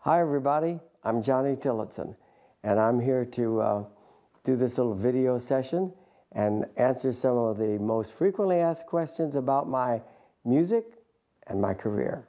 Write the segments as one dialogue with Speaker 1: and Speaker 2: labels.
Speaker 1: Hi everybody, I'm Johnny Tillotson, and I'm here to do this little video session and answer some of the most frequently asked questions about my music and my career.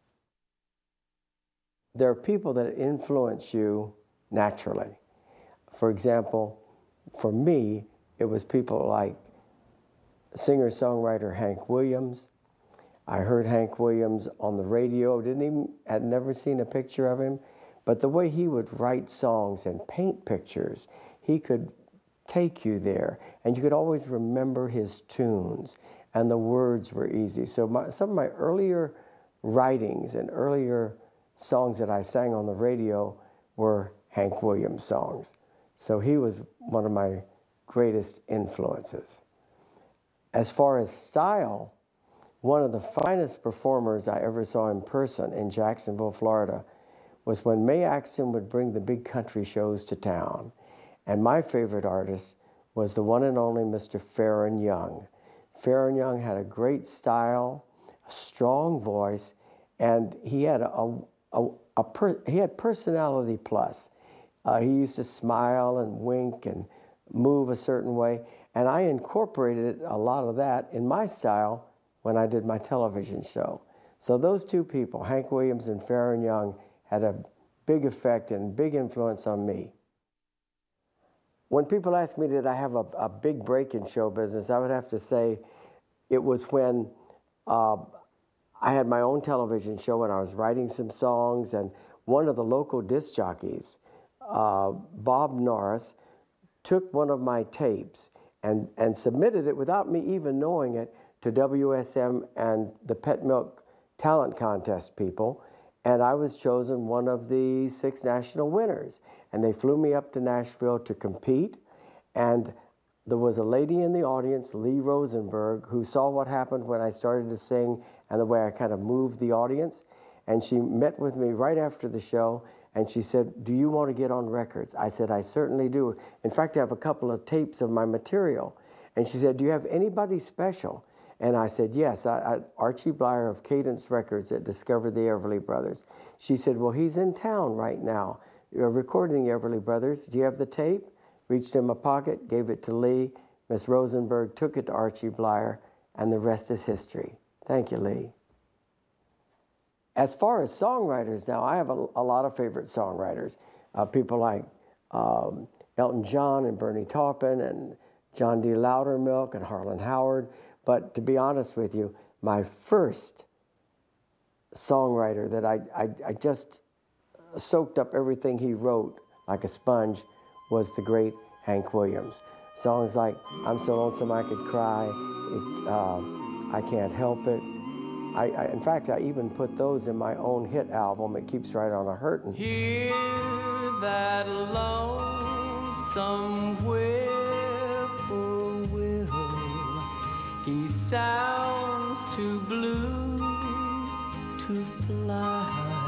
Speaker 1: There are people that influence you naturally. For example, for me, it was people like singer-songwriter Hank Williams. I heard Hank Williams on the radio, had never seen a picture of him, but the way he would write songs and paint pictures, he could take you there, and you could always remember his tunes, and the words were easy. So some of my earlier writings and earlier songs that I sang on the radio were Hank Williams songs. So he was one of my greatest influences. As far as style, one of the finest performers I ever saw in person in Jacksonville, Florida, was when Mae Axton would bring the big country shows to town. And my favorite artist was the one and only Mr. Faron Young. Faron Young had a great style, a strong voice, and he had he had personality plus. He used to smile and wink and move a certain way, and I incorporated a lot of that in my style when I did my television show. So those two people, Hank Williams and Faron Young, had a big effect and big influence on me. When people ask me, did I have a big break in show business, I would have to say it was when I had my own television show and I was writing some songs, and one of the local disc jockeys, Bob Norris, took one of my tapes and submitted it without me even knowing it to WSM and the Pet Milk Talent Contest people, and I was chosen one of the 6 national winners. And they flew me up to Nashville to compete, and there was a lady in the audience, Lee Rosenberg, who saw what happened when I started to sing and the way I kind of moved the audience, and she met with me right after the show, and she said, "Do you want to get on records?" I said, "I certainly do. In fact, I have a couple of tapes of my material." And she said, "Do you have anybody special?" And I said, "Yes, Archie Blyer of Cadence Records that discovered the Everly Brothers." She said, "Well, he's in town right now. You're recording the Everly Brothers. Do you have the tape?" Reached in my pocket, gave it to Lee. Miss Rosenberg took it to Archie Blyer, and the rest is history. Thank you, Lee. As far as songwriters now, I have a lot of favorite songwriters. People like Elton John and Bernie Taupin and John D. Loudermilk and Harlan Howard. But to be honest with you, my first songwriter that I just soaked up everything he wrote like a sponge was the great Hank Williams. Songs like "I'm So Lonesome I Could Cry," "I Can't Help It." In fact, I even put those in my own hit album, It Keeps Right On A-Hurtin'.
Speaker 2: Hear that lonesome whippoorwill, he sounds too blue to fly.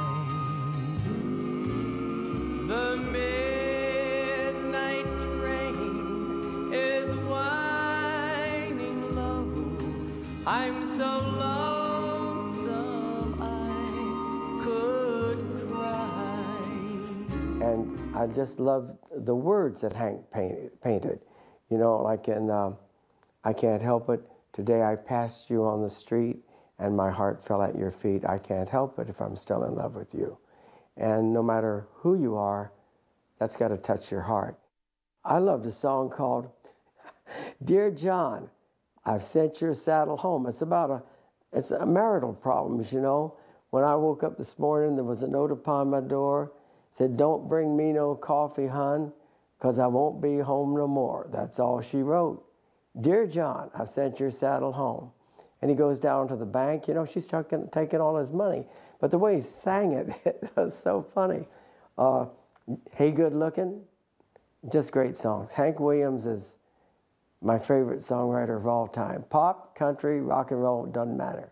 Speaker 2: The midnight train is whining low. I'm so lonesome I could cry.
Speaker 1: And I just love the words that Hank painted. You know, like in "I Can't Help It." "Today I passed you on the street and my heart fell at your feet. I can't help it if I'm still in love with you." And no matter who you are, that's got to touch your heart. I loved a song called "Dear John, I've Sent Your Saddle Home." It's about it's a marital problems, you know. When I woke up this morning, there was a note upon my door, said, "Don't bring me no coffee, hun, 'cause I won't be home no more." That's all she wrote. "Dear John, I've sent your saddle home." And he goes down to the bank. You know, she's taking all his money. But the way he sang it, it was so funny. "Hey Good Looking," just great songs. Hank Williams is my favorite songwriter of all time. Pop, country, rock and roll, doesn't matter.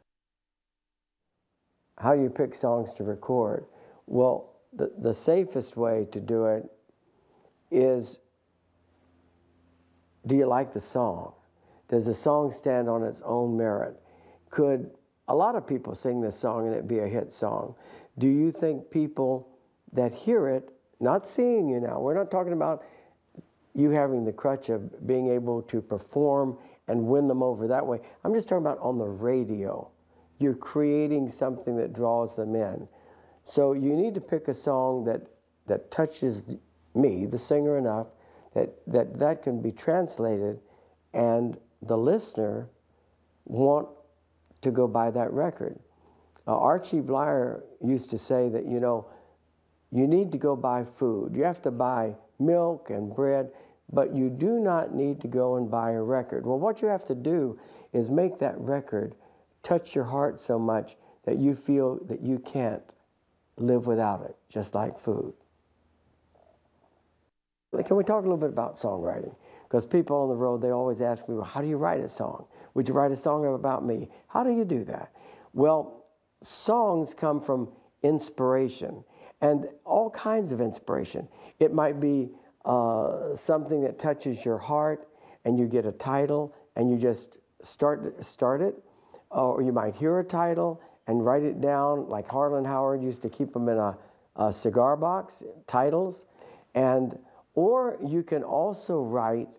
Speaker 1: How do you pick songs to record? Well, the safest way to do it is, do you like the song? Does the song stand on its own merit? Could a lot of people sing this song and it be a hit song? Do you think people that hear it, not seeing you now. We're not talking about you having the crutch of being able to perform and win them over that way. I'm just talking about on the radio. You're creating something that draws them in. So you need to pick a song that touches me, the singer, enough that can be translated and the listener want to go buy that record. Archie Blyer used to say that, you know, you need to go buy food. You have to buy milk and bread, but you do not need to go and buy a record. Well, what you have to do is make that record touch your heart so much that you feel that you can't live without it, just like food. Can we talk a little bit about songwriting? Because people on the road, they always ask me, well, how do you write a song? Would you write a song about me? How do you do that? Well, songs come from inspiration, and all kinds of inspiration. It might be something that touches your heart, and you get a title, and you just start it. Or you might hear a title and write it down, like Harlan Howard used to keep them in a cigar box, titles. Or you can also write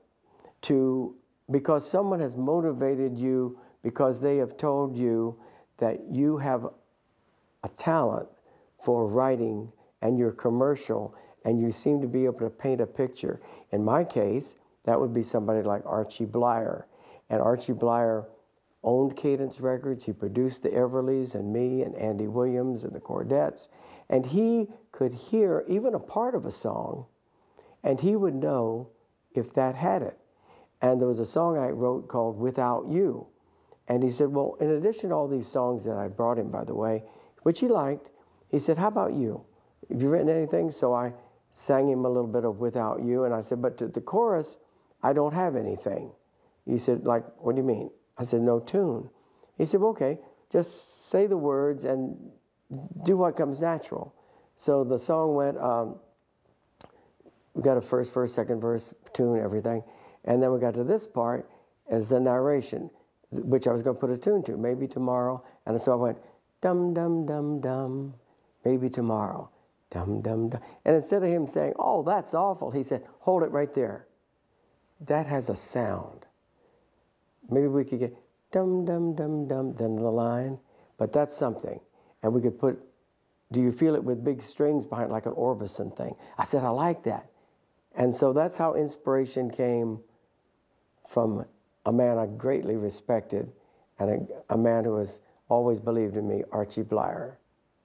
Speaker 1: because someone has motivated you, because they have told you that you have a talent for writing and you're commercial and you seem to be able to paint a picture. In my case, that would be somebody like Archie Blyer. And Archie Blyer owned Cadence Records. He produced the Everlys and me and Andy Williams and the Chordettes. And he could hear even a part of a song and he would know if that had it. And there was a song I wrote called Without You. And he said, well, in addition to all these songs that I brought him, by the way, which he liked, he said, how about you? Have you written anything? So I sang him a little bit of Without You. And I said, but to the chorus, I don't have anything. He said, like, what do you mean? I said, no tune. He said, well, okay, just say the words and do what comes natural. So the song went, we got a first verse, second verse, tune, everything. And then we got to this part as the narration, which I was going to put a tune to, maybe tomorrow. And so I went, dum, dum, dum, dum, maybe tomorrow, dum, dum, dum. And instead of him saying, oh, that's awful, he said, hold it right there. That has a sound. Maybe we could get dum, dum, dum, dum, then the line. But that's something. And we could put, do you feel it with big strings behind it, like an Orbison thing? I said, I like that. And so that's how inspiration came from a man I greatly respected and a man who has always believed in me, Archie Blyer.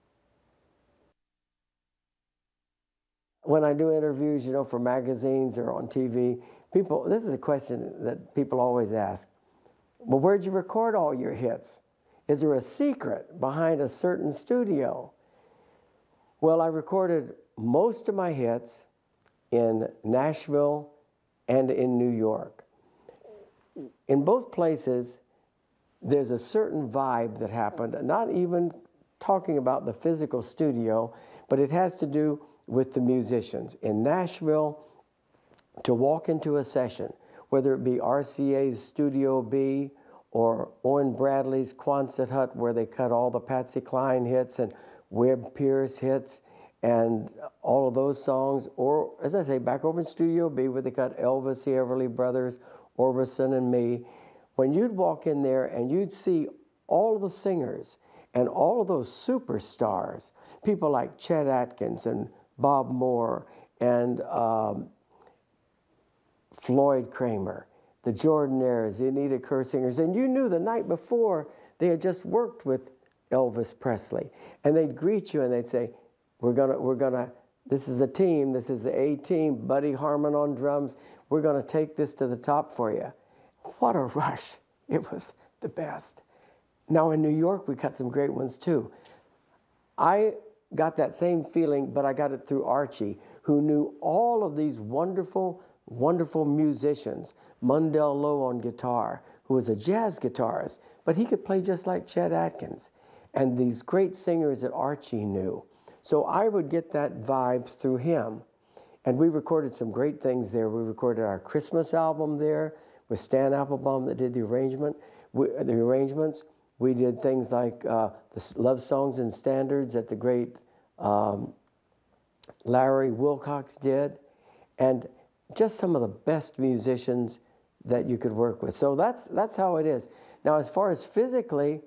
Speaker 1: When I do interviews, you know, for magazines or on TV, this is a question that people always ask. Well, where'd you record all your hits? Is there a secret behind a certain studio? Well, I recorded most of my hits in Nashville and in New York. In both places, there's a certain vibe that happened, not even talking about the physical studio, but it has to do with the musicians. In Nashville, to walk into a session, whether it be RCA's Studio B or Owen Bradley's Quonset Hut, where they cut all the Patsy Cline hits and Webb Pierce hits and all of those songs, or as I say, back over in Studio B where they cut Elvis, the Everly Brothers, Orbison and me, when you'd walk in there and you'd see all of the singers and all of those superstars, people like Chet Atkins and Bob Moore and Floyd Kramer, the Jordanaires, the Anita Kerr singers, and you knew the night before they had just worked with Elvis Presley, and they'd greet you and they'd say, we're gonna, this is a team, this is the A-team, Buddy Harmon on drums, we're gonna take this to the top for you. What a rush. It was the best. Now in New York, we cut some great ones too. I got that same feeling, but I got it through Archie, who knew all of these wonderful, wonderful musicians. Mundell Lowe on guitar, who was a jazz guitarist, but he could play just like Chet Atkins. And these great singers that Archie knew. So I would get that vibe through him. And we recorded some great things there. We recorded our Christmas album there with Stan Applebaum that did the arrangements. We did things like the Love Songs and Standards at the great Larry Wilcox did, and just some of the best musicians that you could work with. So that's how it is. Now, as far as physically,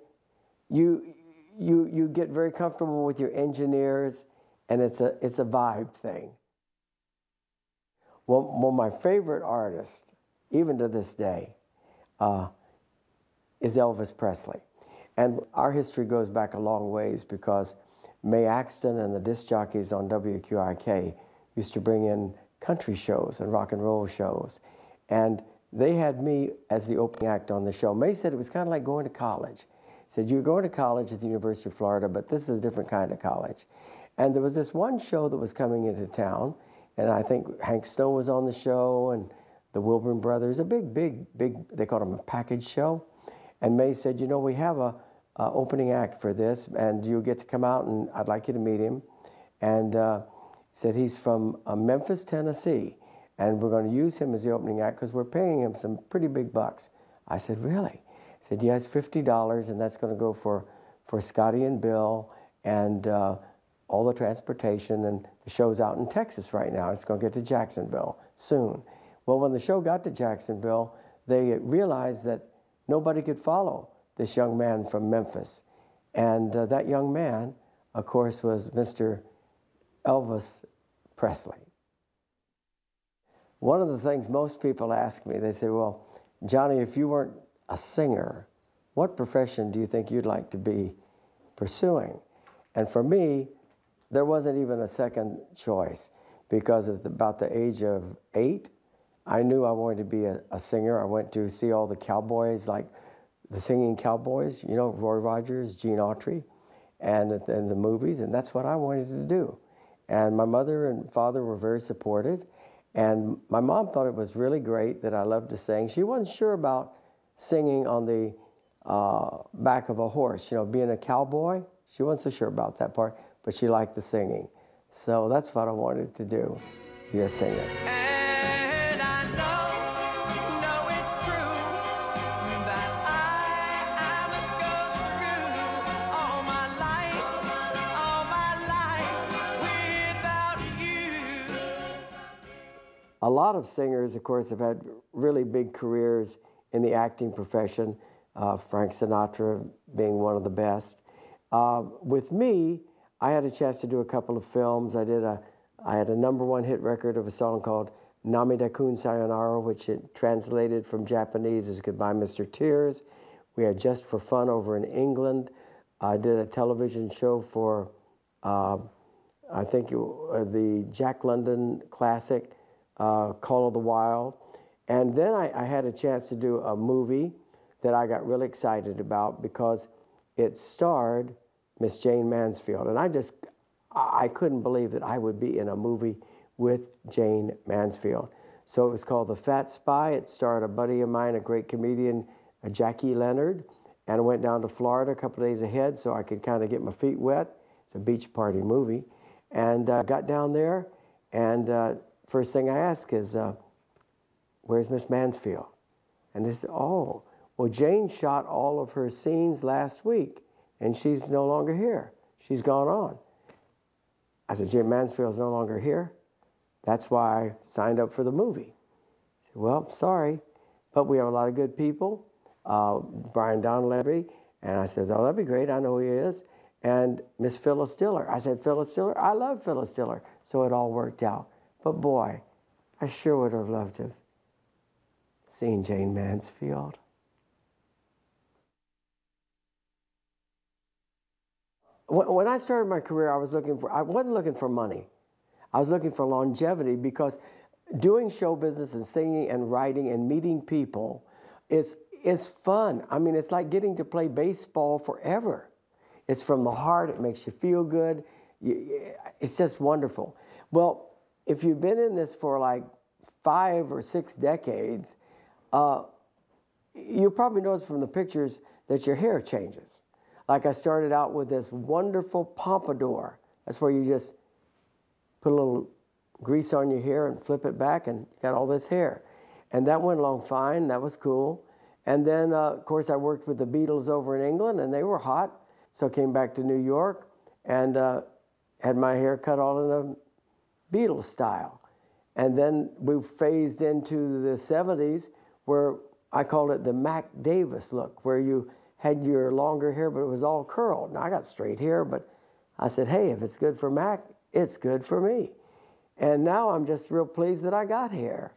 Speaker 1: you get very comfortable with your engineers, and it's a vibe thing. Well, my favorite artist, even to this day, is Elvis Presley. And our history goes back a long ways because Mae Axton and the disc jockeys on WQIK used to bring in country shows and rock and roll shows. And they had me as the opening act on the show. Mae said it was kind of like going to college. Said, you're going to college at the University of Florida, but this is a different kind of college. And there was this one show that was coming into town, and I think Hank Snow was on the show, and the Wilburn Brothers, a big, they called them a package show. And Mae said, you know, we have a opening act for this, and you get to come out, and I'd like you to meet him. And said he's from Memphis, Tennessee, and we're going to use him as the opening act because we're paying him some pretty big bucks. I said, really? He said, yes, $50, and that's going to go for Scotty and Bill and all the transportation, and the show's out in Texas right now. It's going to get to Jacksonville soon. Well, when the show got to Jacksonville, they realized that nobody could follow this young man from Memphis. And that young man, of course, was Mr. Elvis Presley. One of the things most people ask me, they say, well, Johnny, if you weren't a singer, what profession do you think you'd like to be pursuing? And for me, there wasn't even a second choice, because at about the age of 8, I knew I wanted to be a singer. I went to see all the cowboys, like the singing cowboys, you know, Roy Rogers, Gene Autry, and in the movies, and that's what I wanted to do. And my mother and father were very supportive, and my mom thought it was really great that I loved to sing. She wasn't sure about singing on the back of a horse, you know, being a cowboy. She wasn't so sure about that part, but she liked the singing. So that's what I wanted to do, be a singer.
Speaker 2: And I know it's true that I must go through all my life without you.
Speaker 1: A lot of singers, of course, have had really big careers in the acting profession, Frank Sinatra being one of the best. With me, I had a chance to do a couple of films. I had a #1 hit record of a song called Namida Kun Sayonara, which it translated from Japanese as Goodbye Mr. Tears. We had Just for Fun over in England. I did a television show for, I think, the Jack London classic, Call of the Wild. And then I had a chance to do a movie that I got really excited about because it starred Miss Jane Mansfield. And I couldn't believe that I would be in a movie with Jane Mansfield. So it was called The Fat Spy. It starred a buddy of mine, a great comedian, Jackie Leonard. And I went down to Florida a couple of days ahead so I could kind of get my feet wet. It's a beach party movie. And got down there, and first thing I asked is, where's Miss Mansfield? And they said, oh, well, Jane shot all of her scenes last week, and she's no longer here. She's gone on. I said, Jane Mansfield's no longer here? That's why I signed up for the movie. I said, well, sorry, but we have a lot of good people. Brian Donlevy, and I said, oh, that'd be great, I know who he is. And Miss Phyllis Diller. I said, Phyllis Diller? I love Phyllis Diller. So it all worked out. But boy, I sure would have loved to have seen Jane Mansfield. When I started my career, I wasn't looking for money. I was looking for longevity, because doing show business and singing and writing and meeting people is fun. I mean, it's like getting to play baseball forever. It's from the heart. It makes you feel good. It's just wonderful. Well, if you've been in this for like 5 or 6 decades, you probably notice from the pictures that your hair changes. Like I started out with this wonderful pompadour. That's where you just put a little grease on your hair and flip it back, and you got all this hair. And that went along fine. That was cool. And then, of course, I worked with the Beatles over in England, and they were hot. So I came back to New York and had my hair cut all in a Beatles style. And then we phased into the 70s where I called it the Mac Davis look, where you had your longer hair, but it was all curled. Now, I got straight hair, but I said, hey, if it's good for Mac, it's good for me. And now I'm just real pleased that I got hair.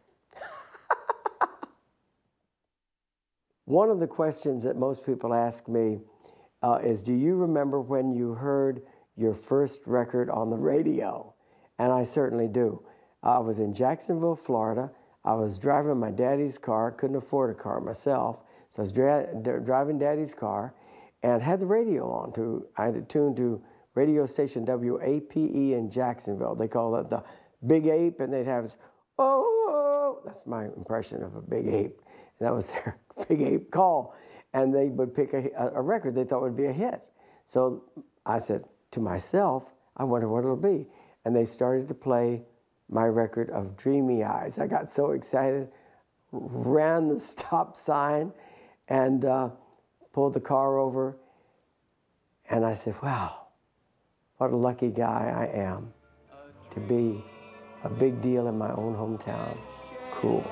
Speaker 1: One of the questions that most people ask me is, do you remember when you heard your first record on the radio? And I certainly do. I was in Jacksonville, Florida. I was driving my daddy's car, couldn't afford a car myself, so I was driving daddy's car and had the radio on. I had it tuned to radio station WAPE in Jacksonville. They call it the Big Ape, and they'd have this, oh, that's my impression of a big ape. And that was their Big Ape call. And they would pick a record they thought would be a hit. So I said to myself, I wonder what it'll be. And they started to play my record of Dreamy Eyes. I got so excited, ran the stop sign, and pulled the car over. And I said, wow, what a lucky guy I am to be a big deal in my own hometown. Cool.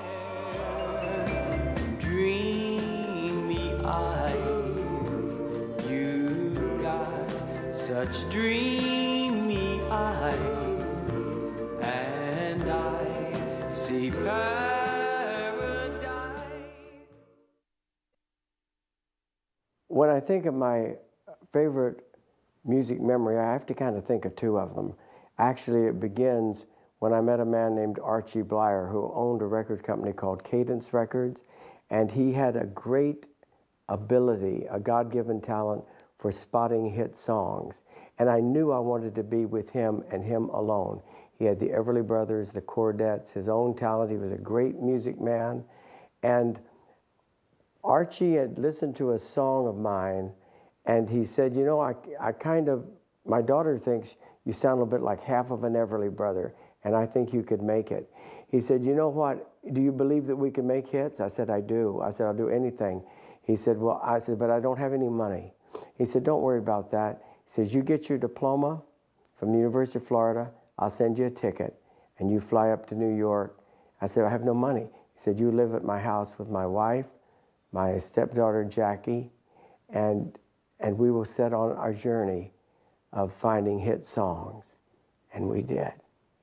Speaker 2: Dreamy eyes, you got such dreamy eyes, and I see paradise.
Speaker 1: When I think of my favorite music memory, I have to kind of think of two of them. Actually, it begins when I met a man named Archie Blyer, who owned a record company called Cadence Records, and he had a great ability, a God-given talent for spotting hit songs. And I knew I wanted to be with him and him alone. He had the Everly Brothers, the Chordettes, his own talent. He was a great music man. And Archie had listened to a song of mine, and he said, you know, my daughter thinks you sound a little bit like half of an Everly brother, and I think you could make it. He said, you know what, do you believe that we can make hits? I said, I do. I said, I'll do anything. He said, well, I said, but I don't have any money. He said, don't worry about that. He says, you get your diploma from the University of Florida, I'll send you a ticket, and you fly up to New York. I said, I have no money. He said, you live at my house with my wife, my stepdaughter, Jackie, and we will set on our journey of finding hit songs. And we did.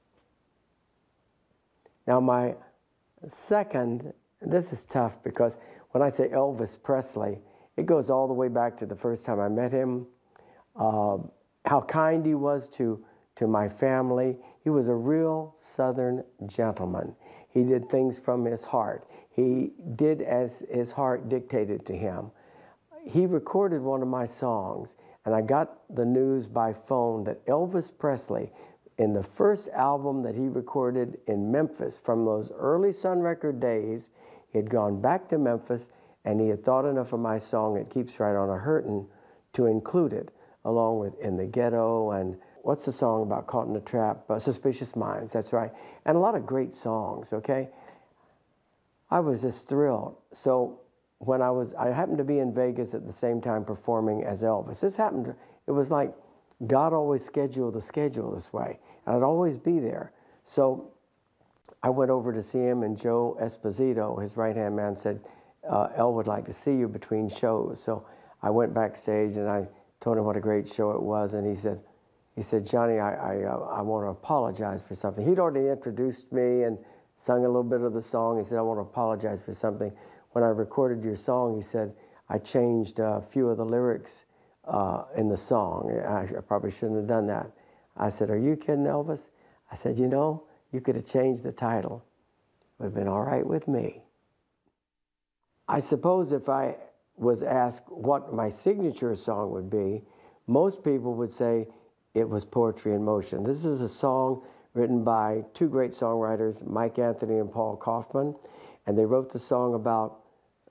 Speaker 1: Now, my second, this is tough because when I say Elvis Presley, it goes all the way back to the first time I met him, how kind he was to my family. He was a real Southern gentleman. He did things from his heart. He did as his heart dictated to him. He recorded one of my songs, and I got the news by phone that Elvis Presley, in the first album that he recorded in Memphis from those early Sun Record days, he had gone back to Memphis, and he had thought enough of my song, It Keeps Right On a Hurtin', to include it, along with In the Ghetto, and what's the song about Caught in a Trap? Suspicious Minds, that's right. And a lot of great songs, okay? I was just thrilled. So when I happened to be in Vegas at the same time performing as Elvis. This happened, it was like God always scheduled the schedule this way, and I'd always be there. So I went over to see him, and Joe Esposito, his right-hand man, said, El would like to see you between shows. So I went backstage, and I told him what a great show it was, and he said, Johnny, I want to apologize for something. He'd already introduced me and sung a little bit of the song. He said, I want to apologize for something. When I recorded your song, he said, I changed a few of the lyrics in the song. I probably shouldn't have done that. I said, are you kidding, Elvis? I said, you know, you could have changed the title. It would have been all right with me. I suppose if I was asked what my signature song would be, most people would say it was Poetry in Motion. This is a song written by two great songwriters, Mike Anthony and Paul Kaufman, and they wrote the song about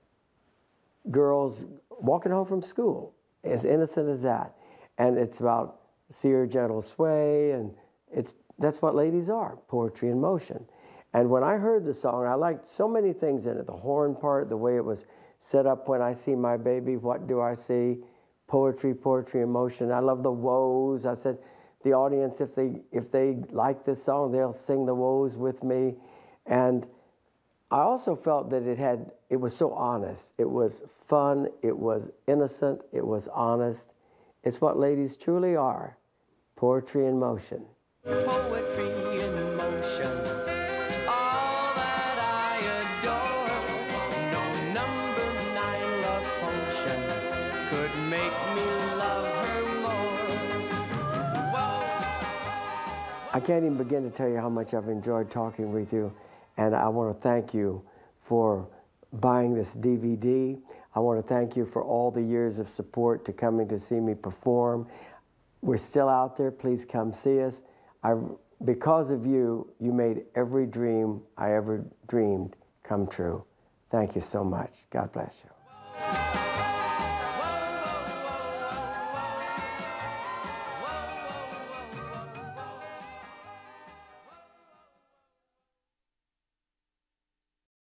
Speaker 1: girls walking home from school, as innocent as that. And it's about see her gentle sway, and that's what ladies are, poetry in motion. And when I heard the song, I liked so many things in it. The horn part, the way it was set up, when I see my baby, what do I see? Poetry, poetry in motion. I love the woes. I said, the audience, if they like this song, they'll sing the woes with me. And I also felt that it was so honest. It was fun, it was innocent, it was honest. It's what ladies truly are, poetry in motion.
Speaker 2: Poetry in motion, all that I adore. No #9 love potion could make me love her more. Whoa.
Speaker 1: I can't even begin to tell you how much I've enjoyed talking with you, and I want to thank you for buying this DVD. I want to thank you for all the years of support to coming to see me perform. We're still out there. Please come see us. Because of you, you made every dream I ever dreamed come true. Thank you so much. God bless you.